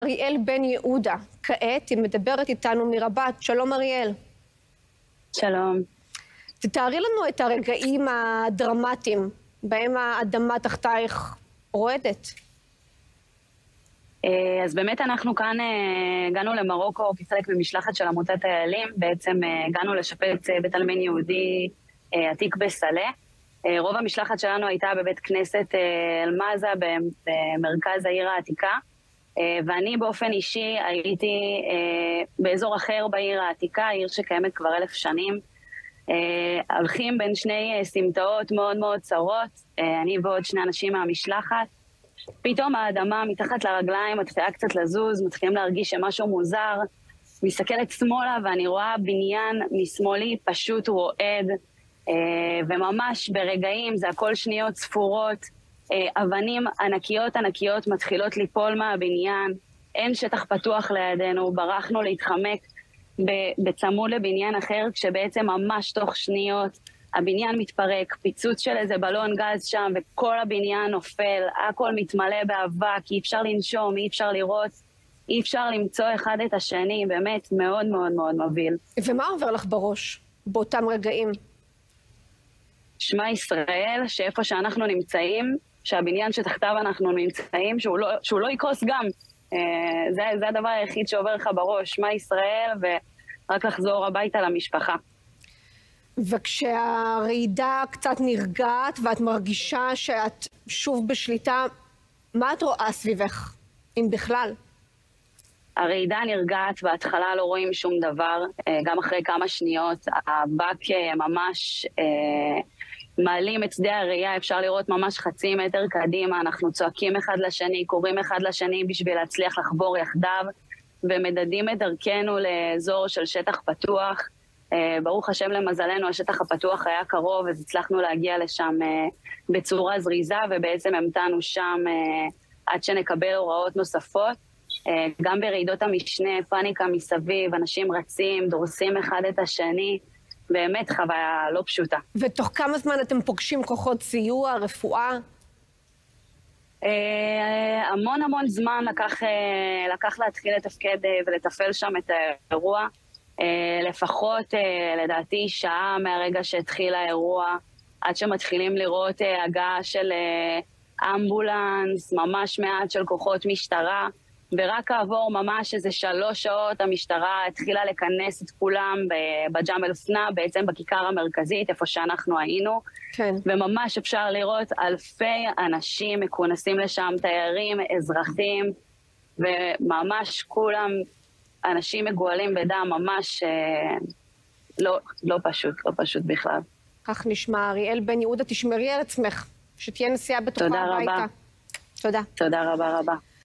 אריאל בן יהודה. כעת היא מדברת איתנו מרבת. שלום אריאל. שלום. תתארי לנו את הרגעים הדרמטיים בהם האדמה תחתייך רועדת. אז באמת אנחנו כאן הגענו למרוקו כחלק ממשלחת של עמותת איילים. בעצם הגענו לשפץ בית עלמין יהודי עתיק בסלע. רוב המשלחת שלנו הייתה בבית כנסת אל-מאזה במרכז העיר העתיקה. ואני באופן אישי הייתי באזור אחר בעיר העתיקה, עיר שקיימת כבר 1000 שנים. הולכים בין שני סמטאות מאוד מאוד צרות, אני ועוד 2 אנשים מהמשלחת. פתאום האדמה מתחת לרגליים מתחילה קצת לזוז, מתחילים להרגיש שמשהו מוזר. מסתכלת שמאלה ואני רואה בניין משמאלי פשוט רועד, וממש ברגעים, זה הכל שניות ספורות, אבנים ענקיות מתחילות ליפול מהבניין, אין שטח פתוח לידינו, ברחנו להתחמק בצמוד לבניין אחר, כשבעצם ממש תוך שניות הבניין מתפרק, פיצוץ של איזה בלון גז שם, וכל הבניין נופל, הכל מתמלא באבק, אי אפשר לנשום, אי אפשר לראות, אי אפשר למצוא אחד את השני, באמת מאוד מאוד מאוד מבהיל. ומה עובר לך בראש באותם רגעים? שמע ישראל, שאיפה שאנחנו נמצאים, שהבניין שתחתיו אנחנו נמצאים, שהוא לא יקרוס גם. זה הדבר היחיד שעובר לך בראש, שמע ישראל, ורק לחזור הביתה למשפחה. וכשהרעידה קצת נרגעת ואת מרגישה שאת שוב בשליטה, מה את רואה סביבך, אם בכלל? הרעידה נרגעת, בהתחלה לא רואים שום דבר, גם אחרי כמה שניות, האבק ממש מעלים את שדה הראייה, אפשר לראות ממש חצי מטר קדימה, אנחנו צועקים אחד לשני, קוראים אחד לשני בשביל להצליח לחבור יחדיו, ומדדים את דרכנו לאזור של שטח פתוח. ברוך השם למזלנו, השטח הפתוח היה קרוב, אז הצלחנו להגיע לשם בצורה זריזה, ובעצם המתנו שם עד שנקבל הוראות נוספות. גם ברעידות המשנה, פאניקה מסביב, אנשים רצים, דורסים אחד את השני, באמת חוויה לא פשוטה. ותוך כמה זמן אתם פוגשים כוחות סיוע, רפואה? המון זמן לקח להתחיל לתפקד ולטפל שם את האירוע. לפחות לדעתי שעה מהרגע שהתחיל האירוע, עד שמתחילים לראות הגעה של אמבולנס, ממש מעט של כוחות משטרה, ורק כעבור ממש איזה 3 שעות המשטרה התחילה לכנס את כולם בג'אם אל-פנא, בעצם בכיכר המרכזית, איפה שאנחנו היינו. כן. וממש אפשר לראות אלפי אנשים מכונסים לשם, תיירים, אזרחים, וממש כולם אנשים מגואלים בדם, ממש לא פשוט בכלל. כך נשמע. אריאל בן יהודה, תשמרי על עצמך, שתהיה נסיעה בטוחה הביתה. תודה רבה. תודה רבה.